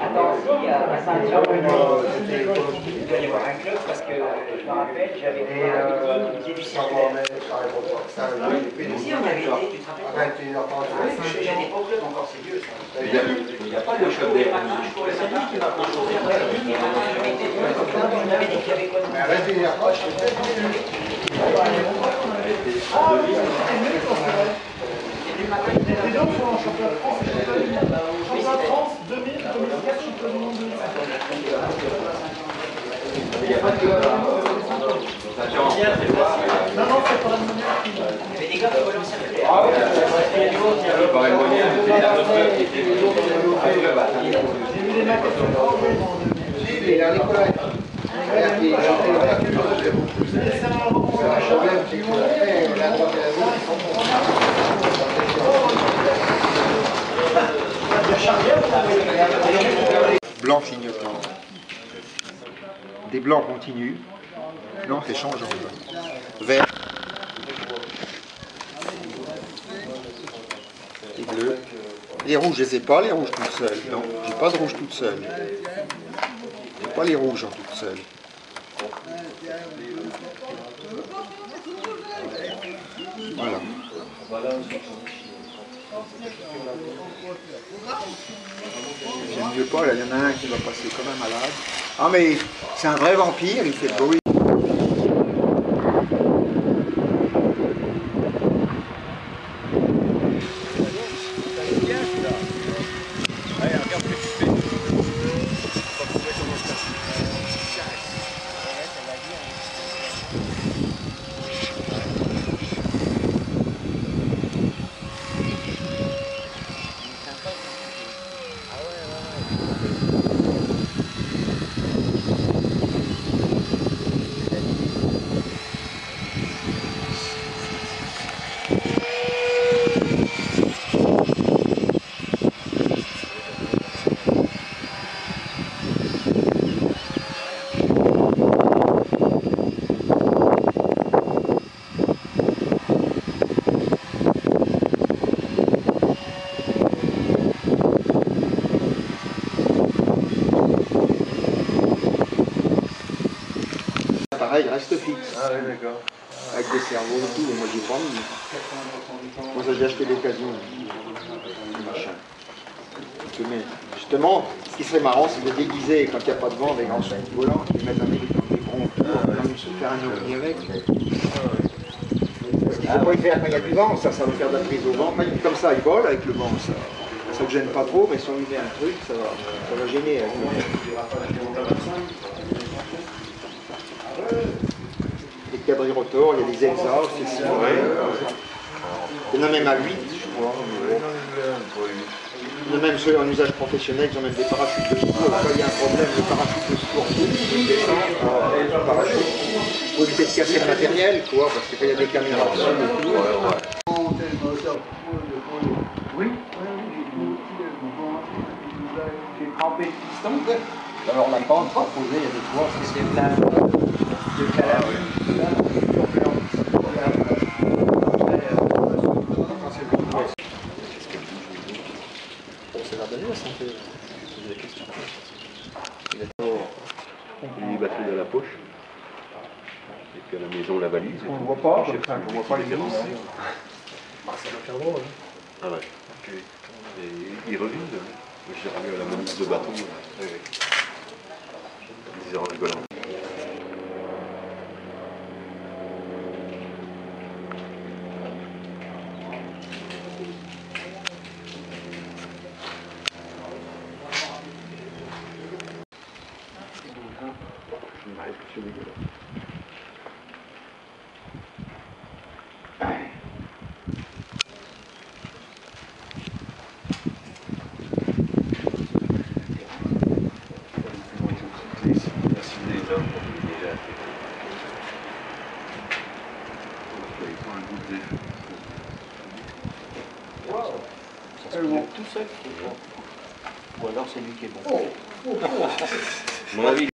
temps-ci à Saint-Jean. Il doit y avoir un club parce que je me rappelle, j'avais été du circulaire. Ici, on avait été, tu te rappelles? J'étais pas au club encore, c'est vieux ça. Il n'y a pas de club des familles. C'est lui qui m'a proposé. On avait dit qu'il y avait quoi de Les gens sont en championnat de France et championnat du monde. Championnat de France 2000, 2004, championnat du monde 2005. Il n'y a pas de club. Non, non, c'est pas la monnaie. Il y avait des gars qui volaient en circulaire. Ah oui, par une monnaie, c'était un autre club qui était venu. J'ai vu des maquettes en 2000. Si, mais il a Nicolas. Blanc clignotant. Des blancs continuent. Blanc c'est changeant. Vert. Et bleu. Les rouges, je les ai pas, les rouges toutes seules. Non, j'ai pas de rouge toute seule. J'ai pas les rouges en toutes seules. Voilà. J'aime mieux pas, là, il y en a un qui va passer comme un malade. Ah mais c'est un vrai vampire, il fait le bruit. Pareil, reste fixe. Ah oui, d'accord. Avec des cerveaux et tout, moi j'ai pas mis. Moi ça j'ai acheté d'occasion, machin. Mais justement, ce qui serait marrant, c'est de déguiser quand il n'y a pas de vent avec un son volant, de mettre un hélicoptère des gros, faire un ovni avec. Il ne faut pas y faire quand il y a du vent, ça va faire de la prise au vent. Comme ça, il vole avec le vent, ça ne gêne pas trop, mais si on lui met un truc, ça va gêner. Avec le vent. Les quadrirotors, il y a des exhausts, c'est si vrai. Il y en a même à 8, je crois. Il y en a même ceux en usage professionnel qui ont même des parachutes de secours. Quand il y a un problème, le parachute de secours il descend, le parachute. Il faut éviter de casser le matériel, quoi, parce que quand il y a des caméras dessus et tout. Oui, j'ai trempé le piston. Alors la pente proposée, il y a des toits. C'est plein de calamine. C'est la dernière, ça fait des questions. Il est battu dans la poche. Et puis à la maison, la valise. On ne voit pas, on ne voit pas les héros. Ça va faire drôle. Ah ouais. Et il revient. J'ai revu à la manif de bateau. Oui. Ils disaient en rigolant. Tout seul. Ou alors c'est lui qui est bon. Mon avis.